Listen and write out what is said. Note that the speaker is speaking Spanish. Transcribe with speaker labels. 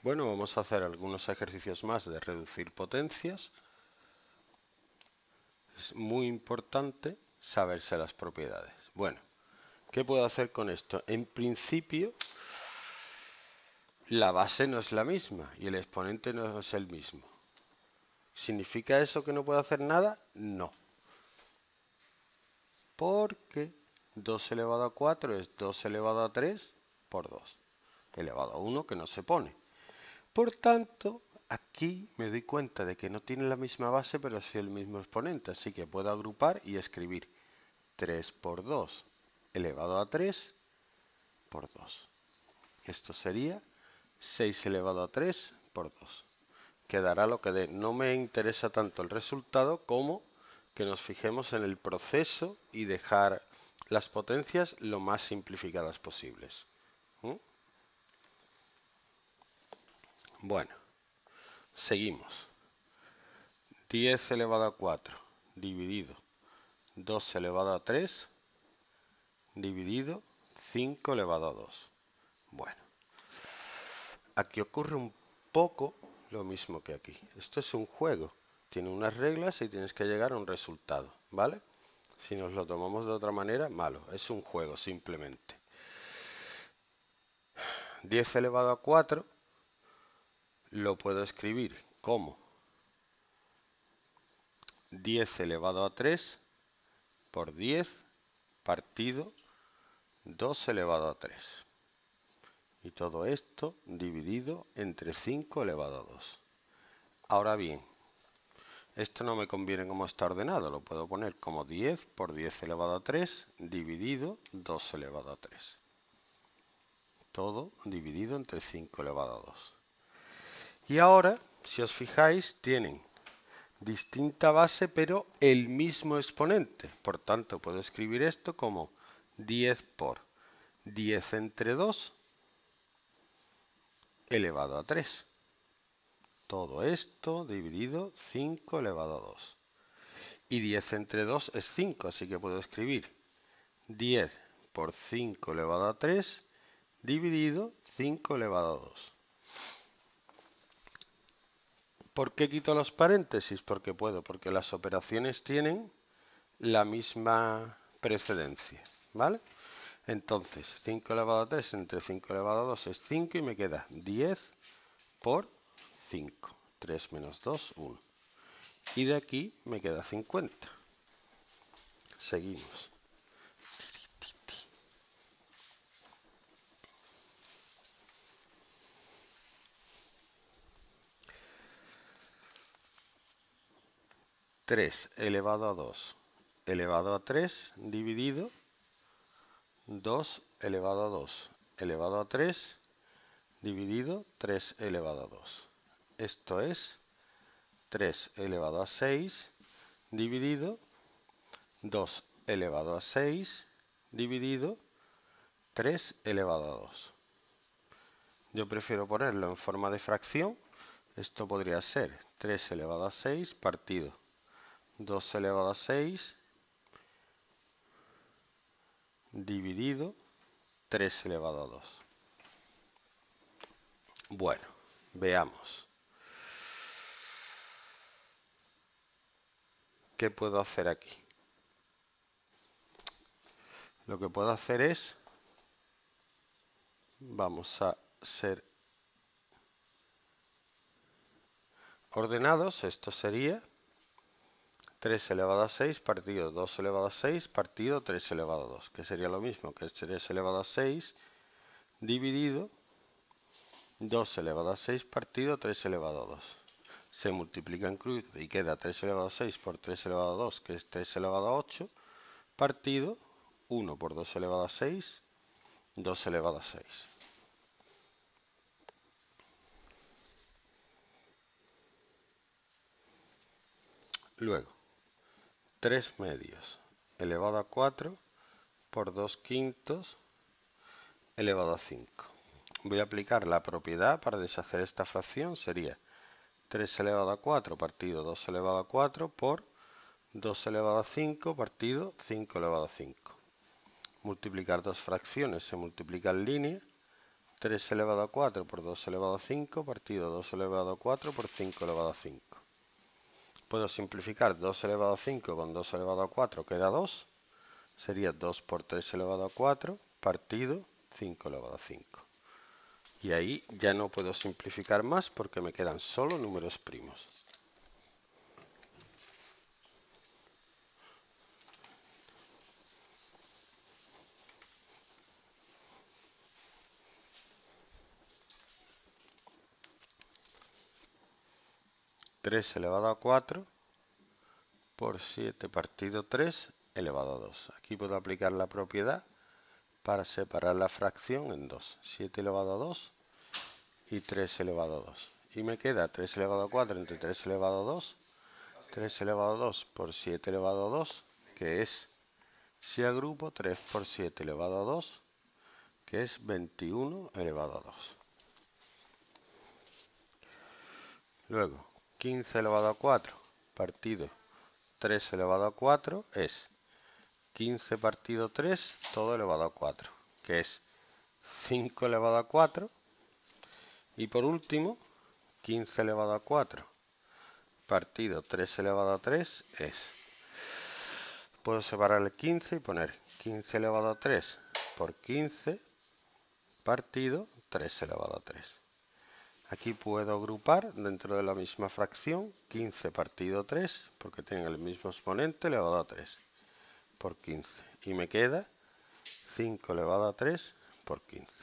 Speaker 1: Bueno, vamos a hacer algunos ejercicios más de reducir potencias. Es muy importante saberse las propiedades. Bueno, ¿qué puedo hacer con esto? En principio, la base no es la misma y el exponente no es el mismo. ¿Significa eso que no puedo hacer nada? No. Porque 2 elevado a 4 es 2 elevado a 3 por 2 elevado a 1 que no se pone. Por tanto, aquí me doy cuenta de que no tiene la misma base, pero sí el mismo exponente. Así que puedo agrupar y escribir 3 por 2 elevado a 3 por 2. Esto sería 6 elevado a 3 por 2. Quedará lo que dé. No me interesa tanto el resultado como que nos fijemos en el proceso y dejar las potencias lo más simplificadas posibles. Bueno, seguimos. 10 elevado a 4 dividido 2 elevado a 3 dividido 5 elevado a 2. Bueno, aquí ocurre un poco lo mismo que aquí. Esto es un juego. Tiene unas reglas y tienes que llegar a un resultado, ¿vale? Si nos lo tomamos de otra manera, malo. Es un juego simplemente. 10 elevado a 4 lo puedo escribir como 10 elevado a 3 por 10 partido 2 elevado a 3. Y todo esto dividido entre 5 elevado a 2. Ahora bien, esto no me conviene como está ordenado. Lo puedo poner como 10 por 10 elevado a 3 dividido 2 elevado a 3. Todo dividido entre 5 elevado a 2. Y ahora, si os fijáis, tienen distinta base pero el mismo exponente. Por tanto, puedo escribir esto como 10 por 10 entre 2 elevado a 3. Todo esto dividido 5 elevado a 2. Y 10 entre 2 es 5, así que puedo escribir 10 por 5 elevado a 3 dividido 5 elevado a 2. ¿Por qué quito los paréntesis? Porque puedo, porque las operaciones tienen la misma precedencia, ¿vale? Entonces, 5 elevado a 3 entre 5 elevado a 2 es 5 y me queda 10 por 5. 3 menos 2, 1. Y de aquí me queda 50. Seguimos. Tres elevado a 2 elevado a 3 dividido 2 elevado a 2 elevado a 3 dividido 3 elevado a 2. Esto es 3 elevado a 6 dividido 2 elevado a 6 dividido 3 elevado a 2. Yo prefiero ponerlo en forma de fracción. Esto podría ser 3 elevado a 6 partido 2 elevado a 6 dividido 3 elevado a 2. Bueno, veamos. ¿Qué puedo hacer aquí? Lo que puedo hacer es, vamos a ser ordenados. Esto sería 3 elevado a 6 partido 2 elevado a 6 partido 3 elevado a 2, que sería lo mismo que 3 elevado a 6 dividido 2 elevado a 6 partido 3 elevado a 2. Se multiplica en cruz y queda 3 elevado a 6 por 3 elevado a 2, que es 3 elevado a 8, partido 1 por 2 elevado a 6, 2 elevado a 6. Luego, 3 medios elevado a 4 por 2 quintos elevado a 5. Voy a aplicar la propiedad para deshacer esta fracción. Sería 3 elevado a 4 partido 2 elevado a 4 por 2 elevado a 5 partido 5 elevado a 5. Multiplicar dos fracciones se multiplica en línea. 3 elevado a 4 por 2 elevado a 5 partido 2 elevado a 4 por 5 elevado a 5. Puedo simplificar 2 elevado a 5 con 2 elevado a 4, queda 2. Sería 2 por 3 elevado a 4 partido 5 elevado a 5. Y ahí ya no puedo simplificar más porque me quedan solo números primos. Tres elevado a 4 por 7 partido 3 elevado a 2. Aquí puedo aplicar la propiedad para separar la fracción en dos. 7 elevado a 2 y 3 elevado a 2. Y me queda 3 elevado a 4 entre 3 elevado a 2. 3 elevado a 2 por 7 elevado a 2, que es, si agrupo, 3 por 7 elevado a 2, que es 21 elevado a 2. Luego, 15 elevado a 4 partido 3 elevado a 4 es 15 partido 3 todo elevado a 4, que es 5 elevado a 4. Y por último, 15 elevado a 4 partido 3 elevado a 3 es... Puedo separar el 15 y poner 15 elevado a 3 por 15 partido 3 elevado a 3. Aquí puedo agrupar dentro de la misma fracción 15 partido 3, porque tienen el mismo exponente, elevado a 3, por 15. Y me queda 5 elevado a 3 por 15.